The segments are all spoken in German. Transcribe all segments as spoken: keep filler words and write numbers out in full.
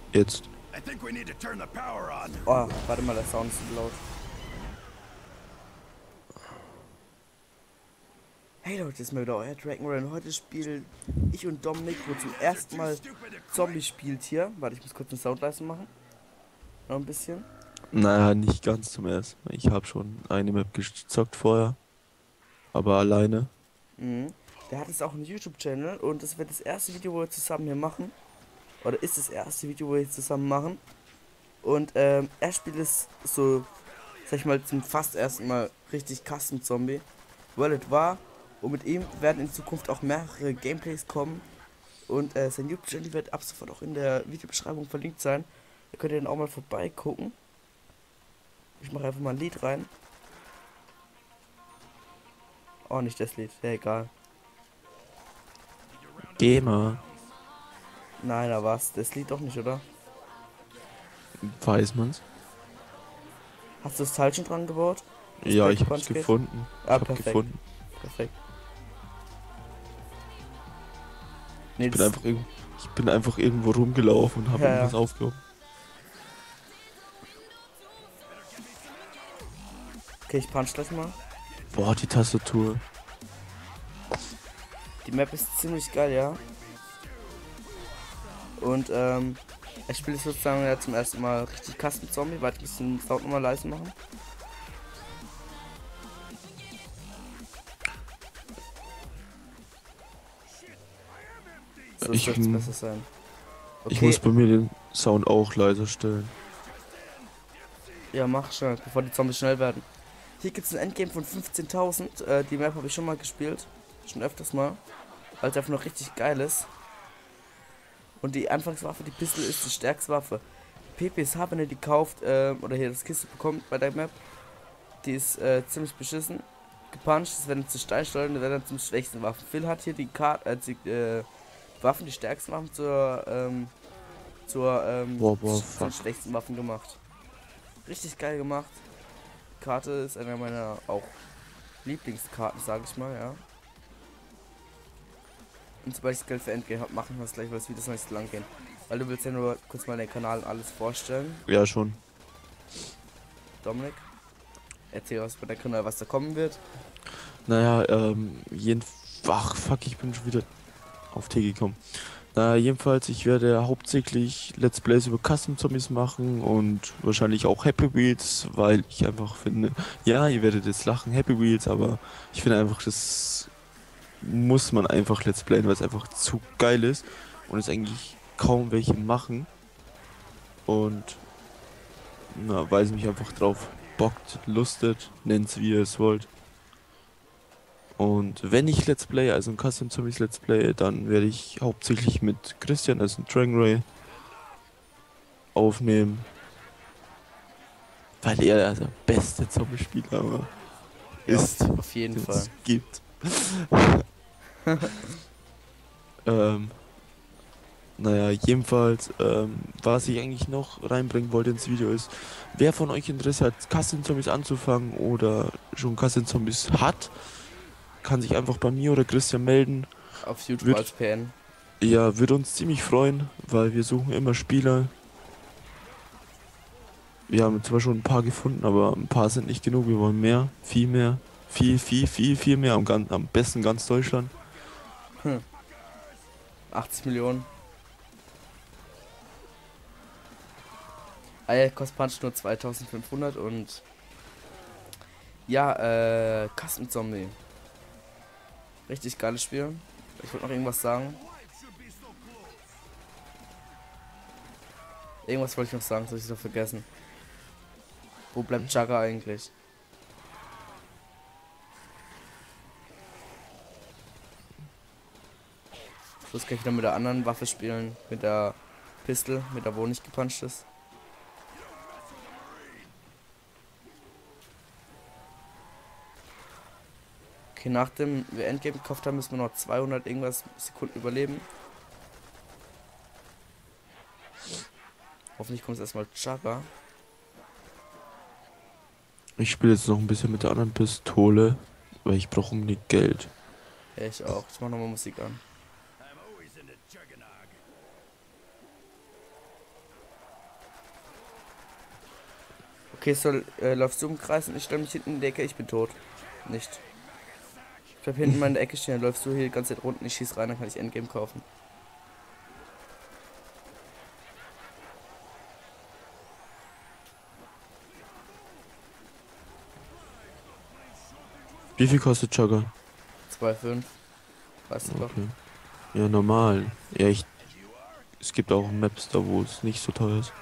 Jetzt. Oh, warte mal, der Sound ist so laut. Hey Leute, ist mal wieder euer Dragonrun. Heute spielen ich und Dominik, wo zum ersten Mal Zombie spielt hier. Warte, ich muss kurz eine Soundleiste machen. Noch ein bisschen. Naja, nicht ganz zum ersten Mal. Ich habe schon eine Map gezockt vorher, aber alleine. Mhm. Der hat jetzt auch einen YouTube-Channel und das wird das erste Video, wo wir zusammen hier machen. Oder ist das erste Video, wo wir hier zusammen machen. Und ähm, er spielt es so, sag ich mal, zum fast ersten Mal richtig Custom Zombie. World war. Und mit ihm werden in Zukunft auch mehrere Gameplays kommen. Und äh, sein YouTube-Channel wird ab sofort auch in der Videobeschreibung verlinkt sein. Da könnt ihr dann auch mal vorbeigucken. Ich mache einfach mal ein Lied rein. Oh, nicht das Lied. Ja, egal. Gamer, Nein, da war's. Das Lied doch nicht, oder? weiß man's. Hast du das Teil schon dran gebaut? Das Ja, Break ich hab's Punch geht? gefunden. Ich Ah, hab perfekt. gefunden. Perfekt. Nee, Ich bin das. einfach irgendwo, ich bin einfach irgendwo rumgelaufen und habe Ja, irgendwas ja. aufgehoben. Okay, ich punch gleich mal. Boah, die Tastatur. Die Map ist ziemlich geil, ja. Und ähm, ich spiele sozusagen ja zum ersten Mal richtig Custom Zombie, weil ich ein bisschen Sound nochmal leise machen. So Ich, soll es besser sein. ich Okay, muss bei mir den Sound auch leiser stellen. ja, mach schnell, bevor die Zombies schnell werden. Hier gibt es ein Endgame von fünfzehntausend. Äh, die Map habe ich schon mal gespielt. Schon öfters mal. Weil es einfach noch richtig geil ist. Und die Anfangswaffe, die Pistole, ist die stärkste Waffe. P P S H, wenn ihr die kauft, äh, oder hier das Kiste bekommt bei der Map, die ist äh, ziemlich beschissen. Gepuncht, das werden zu Steinstollen, das werden dann zum schwächsten Waffen. Phil hat hier die Karte, äh, die äh, Waffen, die stärksten Waffen zur, ähm, zur, ähm, Boah, boah, zu den fuck. schwächsten Waffen gemacht. Richtig geil gemacht. Die Karte ist einer meiner auch Lieblingskarten, sage ich mal, ja. Und sobald ich das Geld für Endgame habe, machen wir es gleich, weil es wieder so nicht so lang gehen. Weil du willst ja nur kurz mal den Kanal und alles vorstellen. Ja, schon. Dominik, erzähl was über deinen Kanal, was da kommen wird. Naja, ähm, jeden... Ach, fuck, ich bin schon wieder auf T gekommen. Naja, jedenfalls, ich werde hauptsächlich Let's Plays über Custom Zombies machen und wahrscheinlich auch Happy Wheels, weil ich einfach finde, ja, ihr werdet jetzt lachen, Happy Wheels, aber ich finde einfach, das muss man einfach Let's Playen, weil es einfach zu geil ist und es eigentlich kaum welche machen und na, weil es mich einfach drauf bockt, lustet, nennt's wie ihr es wollt. Und wenn ich Let's Play, also ein Custom Zombies Let's Play, dann werde ich hauptsächlich mit Christian, also Dragon Ray, aufnehmen, weil er der beste Zombie-Spieler Ja, auf, ist, auf jeden den Fall. es gibt. ähm, naja, jedenfalls, ähm, was ich eigentlich noch reinbringen wollte ins Video ist, wer von euch Interesse hat, Custom Zombies anzufangen oder schon Custom Zombies hat, kann sich einfach bei mir oder Christian melden. Auf YouTube Wird, als P N. ja, würde uns ziemlich freuen, weil wir suchen immer Spieler. Wir haben zwar schon ein paar gefunden, aber ein paar sind nicht genug. Wir wollen mehr, viel mehr, viel, viel, viel, viel mehr. Am, gan- am besten ganz Deutschland. Hm. achtzig Millionen. Eier kostet Punch nur zweitausendfünfhundert und ja, äh, Custom Zombie. Richtig geiles Spiel. Ich wollte noch irgendwas sagen. Irgendwas wollte ich noch sagen, das habe ich noch vergessen. Wo bleibt Jagger eigentlich? Ich muss gleich wieder mit der anderen Waffe spielen. Mit der Pistol, mit der wo nicht gepuncht ist. Okay, nach dem wir Endgame gekauft haben, müssen wir noch zweihundert irgendwas Sekunden überleben. Hoffentlich kommt es erstmal Jagger. Ich spiele jetzt noch ein bisschen mit der anderen Pistole, weil ich brauche unbedingt Geld. Ja, ich auch. Ich mach nochmal Musik an. Okay, soll äh, läufst du im Kreis und ich stelle mich hinten in die Ecke, ich bin tot. Nicht. Ich bleib hinten mal in der Ecke stehen, dann läufst du hier die ganze Zeit runter, ich schieß rein, dann kann ich Endgame kaufen. Wie viel kostet Jogger? zwei Komma fünf. Weißt du doch. Okay. Ja, normal. Ja, ich, es gibt auch Maps da, wo es nicht so teuer ist.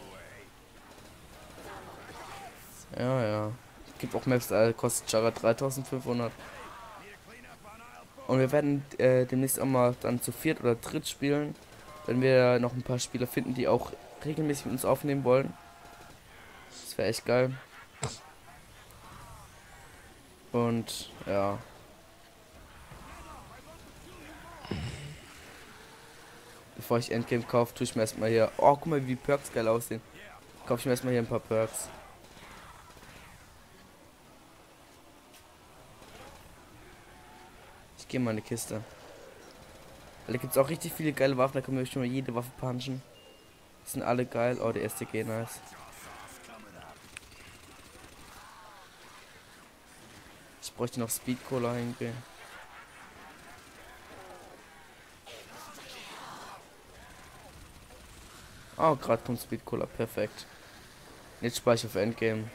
Ja, ja. Gibt auch Maps, da kostet Jagger dreitausendfünfhundert. Und wir werden äh, demnächst auch mal dann zu viert oder dritt spielen, wenn wir noch ein paar Spieler finden, die auch regelmäßig mit uns aufnehmen wollen. Das wäre echt geil. Und ja. Bevor ich Endgame kaufe, tue ich mir erstmal hier. Oh, guck mal, wie die Perks geil aussehen. Kaufe ich mir erstmal hier ein paar Perks. Ich gehe mal in die Kiste. Weil da gibt es auch richtig viele geile Waffen, da können wir schon mal jede Waffe punchen. Die sind alle geil. Oh, der S T G, nice. Ich bräuchte noch Speed Cola hingehen. Oh, gerade kommt Speed Cola, perfekt. Jetzt speichere für Endgame.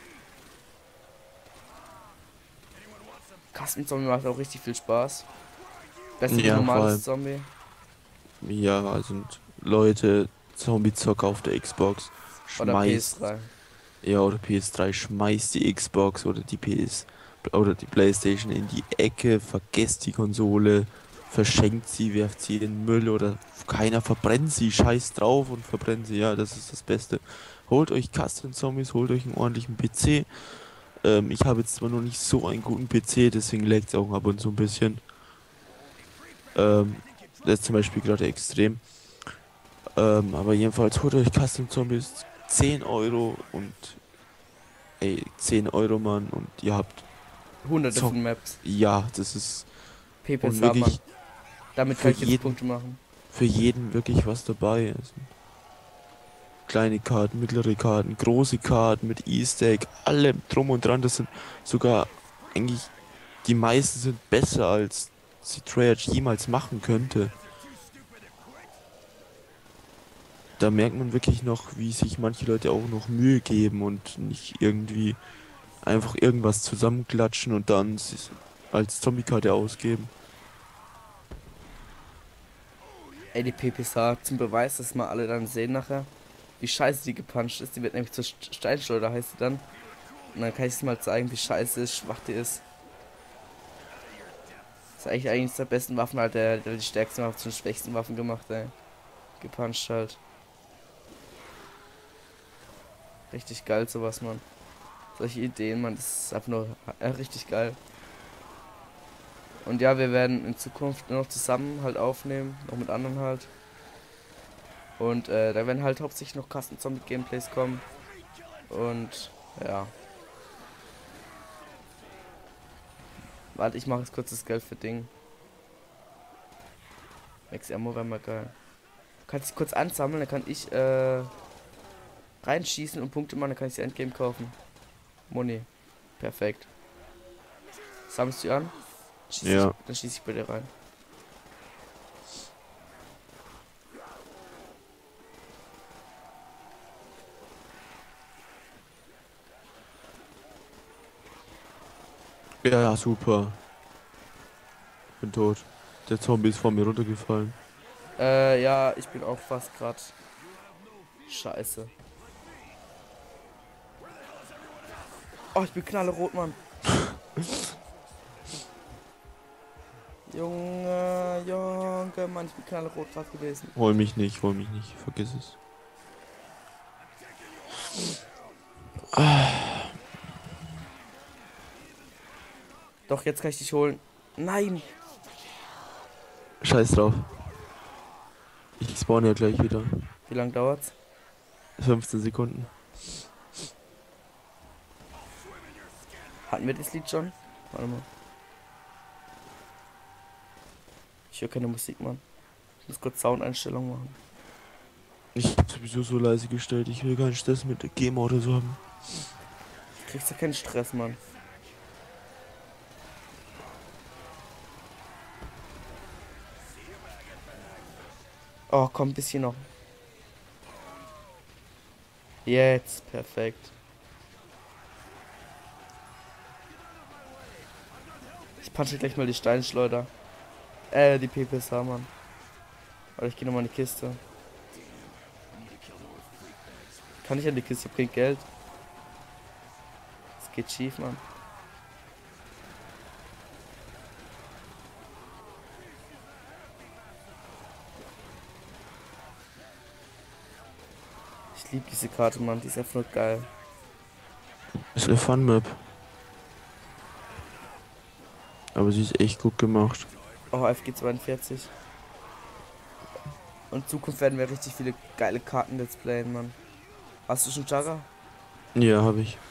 Custom Zombie macht auch richtig viel Spaß. Besser wie Ja, vor normales allem, Zombie. ja, sind Leute, Zombie-Zocker auf der Xbox, Oder P S schmeißt, drei. ja, oder P S drei, schmeißt die Xbox oder die P S oder die PlayStation in die Ecke, vergesst die Konsole, verschenkt sie, werft sie in den Müll oder keiner verbrennt sie, scheißt drauf und verbrennt sie, ja, das ist das Beste. Holt euch Custom Zombies, holt euch einen ordentlichen P C. Ähm, ich habe jetzt zwar noch nicht so einen guten P C, deswegen laggt es auch ab und zu ein bisschen. Ähm, das ist zum Beispiel gerade extrem. Ähm, aber jedenfalls holt euch Custom Zombies zehn Euro und ey, zehn Euro, Mann, und ihr habt Hunderte Zock. von Maps. Ja, das ist P P und S Mann. wirklich Damit für kann ich jetzt jeden, Punkte machen. für jeden wirklich was dabei. Also kleine Karten, mittlere Karten, große Karten mit Easter Egg, allem drum und dran. Das sind sogar eigentlich die meisten sind besser als sie Treyarch jemals machen könnte. Da merkt man wirklich noch, wie sich manche Leute auch noch Mühe geben und nicht irgendwie einfach irgendwas zusammenklatschen und dann s- als Zombie-Karte ausgeben. Ey, die P P S H zum Beweis, dass mal alle dann sehen nachher, wie scheiße die gepuncht ist. Die wird nämlich zur St- Steinschleuder, heißt sie dann. Und dann kann ich es mal zeigen, wie scheiße ist, schwach die ist. Das ist eigentlich eigentlich der besten Waffen halt, der, der die stärksten Waffen zu den schwächsten Waffen gemacht, ey. Gepuncht halt. Richtig geil sowas, Mann. Solche Ideen, man, das ist einfach nur äh, richtig geil. Und ja, wir werden in Zukunft nur noch zusammen halt aufnehmen, noch mit anderen halt. Und äh, da werden halt hauptsächlich noch Custom Zombie Gameplays kommen. Und ja. Warte, ich mache jetzt kurz das Geld für Ding. Max Ammo wäre mal geil. Kannst dich kurz ansammeln, dann kann ich äh, reinschießen und Punkte machen, dann kann ich die Endgame kaufen. Moni. Perfekt. Sammelst du an? Schieß ich, Ja. dann schieße ich bei dir rein. Ja, ja, super. Bin tot. Der Zombie ist vor mir runtergefallen. Äh, ja, ich bin auch fast grad. Scheiße. Oh, ich bin knallerot, Mann. Junge, Junge, Mann, ich bin knallerot gerade gewesen. Hol mich nicht, hol mich nicht, vergiss es. Doch, jetzt kann ich dich holen. Nein. Scheiß drauf. Ich spawn ja gleich wieder. Wie lange dauert's? fünfzehn Sekunden. Hatten wir das Lied schon? Warte mal. Ich höre keine Musik, Mann. Ich muss kurz Soundeinstellungen machen. Ich hab sowieso so leise gestellt, ich will keinen Stress mit der GEMA oder so haben. Kriegst du keinen Stress, Mann. Oh, komm, ein bisschen noch. Jetzt, perfekt. Ich punche gleich mal die Steinschleuder. Äh, die P P S H, Mann. Oder ich gehe nochmal in die Kiste. Kann ich an die Kiste, bringt Geld. Es geht schief, Mann. Ich liebe diese Karte, Mann. Die ist einfach nur geil. Ist eine Fun-Map. Aber sie ist echt gut gemacht. Oh, F G zweiundvierzig. Und in Zukunft werden wir richtig viele geile Karten let's playen, Mann. Hast du schon Jagger? Ja, habe ich.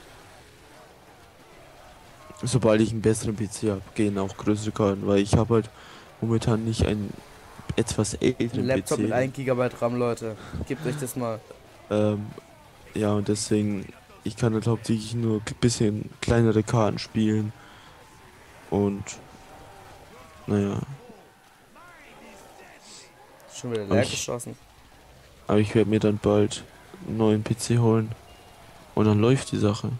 Sobald ich einen besseren P C habe, gehen auch größere Karten, weil ich habe halt momentan nicht einen etwas Ein älteren Laptop P C. mit ein Gigabyte RAM, Leute. Gebt euch das mal. Ähm, ja, und deswegen, ich kann halt hauptsächlich nur ein bisschen kleinere Karten spielen. Und, naja, Schon wieder aber leer ich, geschossen. aber ich werde mir dann bald einen neuen P C holen. Und dann läuft die Sache.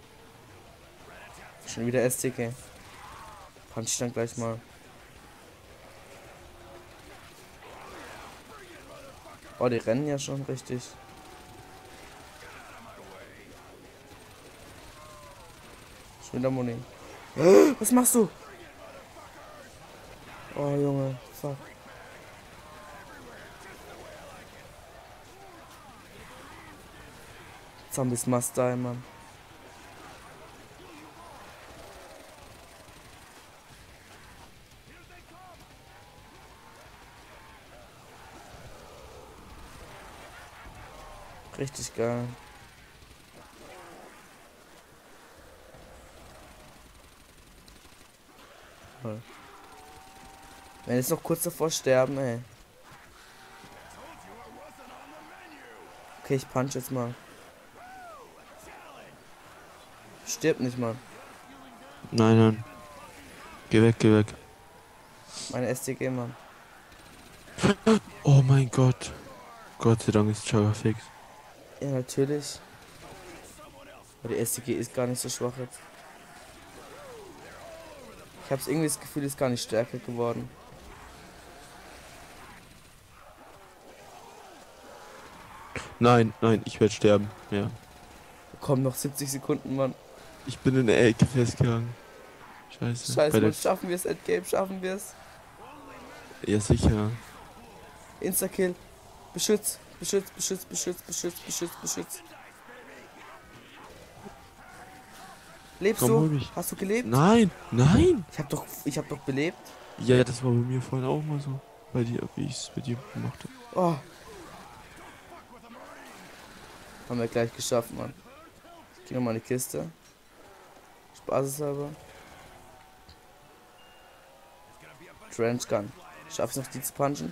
Schon wieder S T K. Punch ich dann gleich mal. Oh, die rennen ja schon richtig. Schon wieder Muni. Was machst du? Oh, Junge. Fuck. Zombies must die, Mann. Richtig geil. Toll. Wenn jetzt noch kurz davor sterben, ey. Okay, ich punch jetzt mal. Stirbt nicht, Mann. Nein, nein. Geh weg, geh weg. Meine S T G, Mann. Oh mein Gott. Gott sei Dank ist Jagger fix. Ja, natürlich. Aber die S T G ist gar nicht so schwach jetzt. Ich hab's irgendwie das Gefühl, ist gar nicht stärker geworden. Nein, nein, ich werde sterben. Ja. Komm, noch siebzig Sekunden, Mann. Ich bin in der Ecke festgegangen. Scheiße. Scheiße, Bei der... Mann, schaffen wir es, Endgame, schaffen wir es. Ja, sicher. Insta-Kill. Beschütz, beschütz, beschütz, beschütz, beschütz, beschütz, beschütz. Lebst Komm, hol du? mich. Hast du gelebt? Nein, nein. Ich hab doch, ich hab doch belebt. Ja, das war bei mir vorhin auch mal so. Bei dir, wie ich es bei dir gemacht habe. Oh. Haben wir gleich geschafft, Mann. Ich geh nochmal in die Kiste. Spaßeshalber. Trench Gun. Schaffst du noch die zu punchen?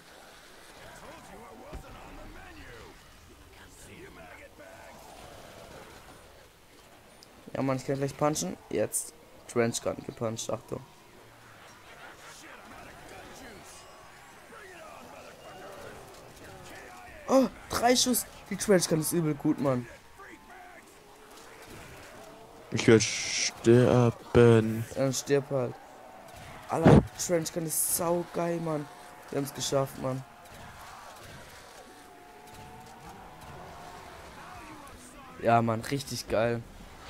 Ja, Mann, ich kann gleich punchen. Jetzt. Trench Gun gepuncht, Achtung. Oh, drei Schuss. Die Trench Gun ist übel gut, Mann. Ich werde sterben. Dann stirb halt. Alter, Trench Gun ist sau geil, Mann. Wir haben es geschafft, Mann. Ja, Mann, richtig geil.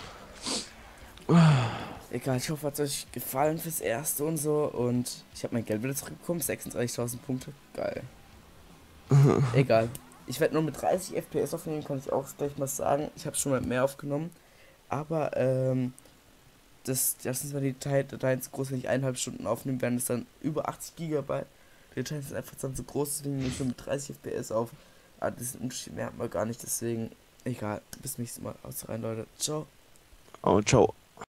Egal, ich hoffe, hat es euch gefallen fürs Erste und so. Und ich habe mein Geld wieder zurückbekommen. sechsunddreißigtausend Punkte. Geil. Egal. Ich werde nur mit dreißig F P S aufnehmen, kann ich auch gleich mal sagen. Ich habe schon mal mehr aufgenommen. Aber, ähm, das, das sind zwar die Dateien zu groß, wenn ich eineinhalb Stunden aufnehmen, werden es dann über achtzig Gigabyte. Die Dateien sind einfach dann so groß, deswegen nehme ich schon mit dreißig F P S auf. Aber das ist ein Unterschied, mehr hat man gar nicht, deswegen, egal. Bis nächstes Mal. Haut rein, Leute. Ciao. Oh, ciao.